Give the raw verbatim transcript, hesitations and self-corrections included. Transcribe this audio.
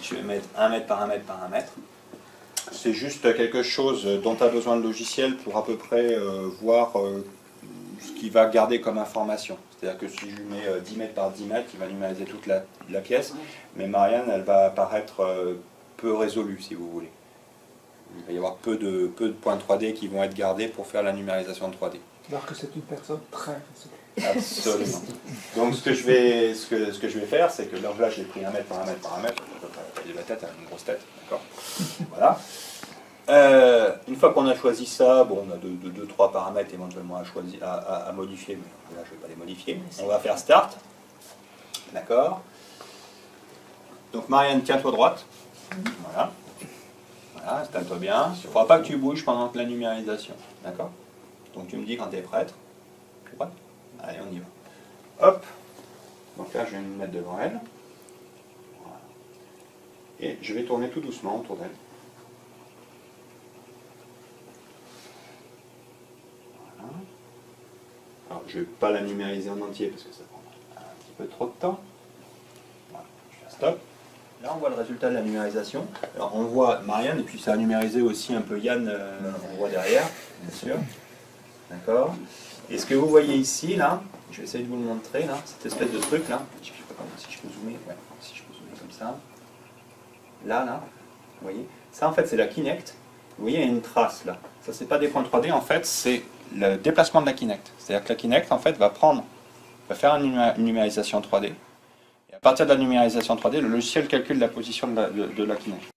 je vais mettre un mètre par un mètre par un mètre. C'est juste quelque chose dont tu as besoin de logiciel pour à peu près euh, voir euh, ce qu'il va garder comme information. C'est-à-dire que si je lui mets euh, dix mètres par dix mètres, il va numériser toute la, la pièce, mais Marianne, elle va apparaître euh, peu résolue, si vous voulez. Il va y avoir peu de, peu de points trois D qui vont être gardés pour faire la numérisation de trois D. Alors que c'est une personne très résolue. Absolument. Donc ce que je vais, ce que, ce que je vais faire, c'est que là, là je l'ai pris un mètre par un mètre par un mètre, il a la tête, elle a une grosse tête, d'accord. Voilà. Euh, une fois qu'on a choisi ça, bon, on a deux, deux, deux trois paramètres éventuellement à, choisir, à, à, à modifier, mais là je ne vais pas les modifier. On va faire Start. D'accord. Donc Marianne, tiens-toi droite. Voilà. Voilà, installe-toi bien. Il ne faudra pas que tu bouges pendant la numérisation. D'accord. Donc tu me dis quand tu es prête. Droite. Allez, on y va. Hop. Donc là, je vais me mettre devant elle. Voilà. Et je vais tourner tout doucement autour d'elle. Voilà. Alors, je ne vais pas la numériser en entier parce que ça prend un petit peu trop de temps. Voilà. Je fais stop. Là, on voit le résultat de la numérisation. Alors, on voit Marianne, et puis ça a numérisé aussi un peu Yann, euh, on voit derrière, bien sûr. D'accord. Et ce que vous voyez ici, là, je vais essayer de vous le montrer, là, cette espèce de truc, là, je ne sais pas si je peux zoomer, ouais, si je peux zoomer comme ça. Là, là, vous voyez, ça en fait c'est la Kinect. Vous voyez, il y a une trace là. Ça, c'est pas des points trois D, en fait, c'est le déplacement de la Kinect. C'est-à-dire que la Kinect, en fait, va prendre, va faire une numérisation trois D. Et à partir de la numérisation trois D, le logiciel calcule la position de la, de, de la Kinect.